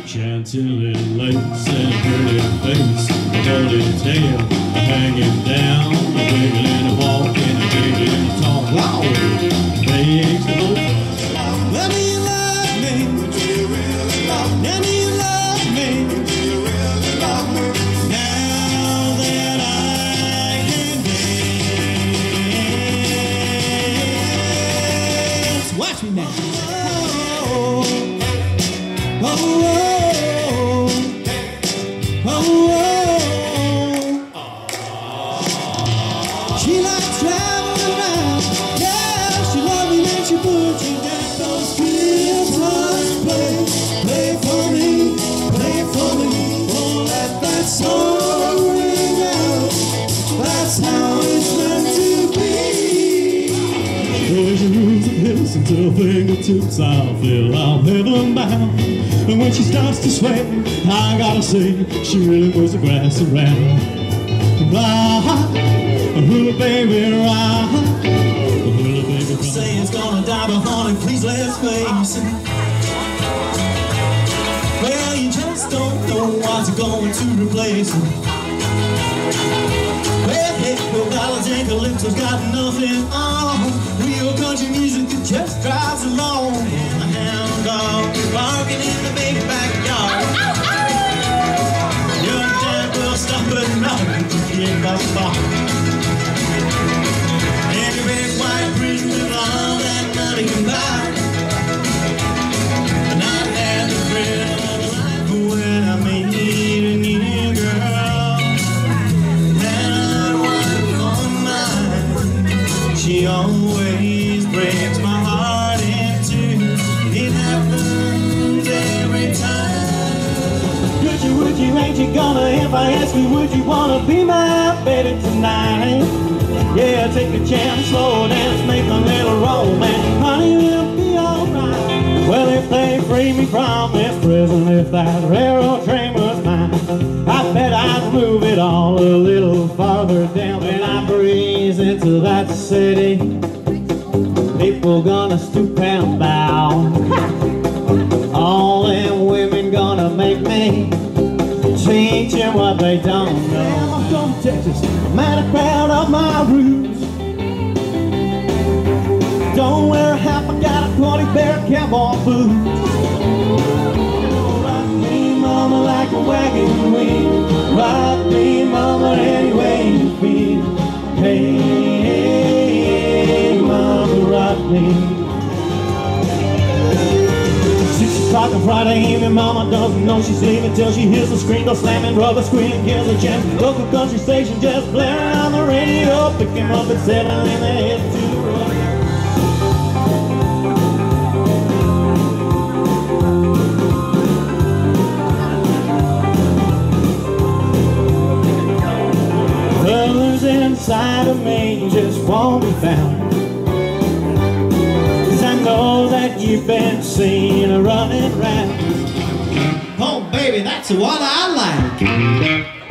Chantilly lace and a pretty face, a golden tail hanging down, a wiggling and walking, a giggling and talk. Wow, makes the whole fun. Well, do you love me? Do you really love me? Now do you love me? Do you really love me? Now that I can dance, watch me now. Oh, oh, oh, oh, oh. She likes traveling around. Yeah, she loves me and she puts you down. Those guitars play for me, play for me. Oh, let that song ring out. That's how it's meant to be. There's a roots of hills until fingertips I'll feel I'm heaven bound. And when she starts to sway, I gotta say, she really moves the grass around. Ride, hula baby, ride, hula baby, ride. Say it's gonna die, but honey, please let's face it. Well, you just don't know what's going to replace it. Well, hey, dollars and calypso's got nothing on. Real country music that just drives along. A hound dog barking in the big backyard. Young Jack will stop at nothing to get the bar. And your big white bridge with all that money can buy. And I had the thrill of life when I made a new girl. And she always breaks my heart in two. It happens every time. Would you, ain't you gonna, if I ask you, would you wanna be my baby tonight? Yeah, take a chance, slow dance, make a little romance. Honey, it'll be alright. Well, if they free me from this prison, if that railroad train was mine, I bet I'd move it all a little farther down. When I breeze into that city, people gonna stoop and bow. All them women gonna make me teach them what they don't know. I'm from Texas, I'm mighty proud of my roots. Don't wear a hat, I got a 20-pair cowboy boots. Rock me, mama, like a wagon wheel. Rock me, mama, any way you feel. Hey, mama, rock me. 6 o'clock on Friday evening, mama doesn't know she's leaving till she hears the screen door slamming, rubber squealing, kills a jam. Local country station just blaring on the radio, pick him up at 7 and they head to the road. Others inside of me just won't be found. I know that you've been seen running round. Oh, baby, that's what I like.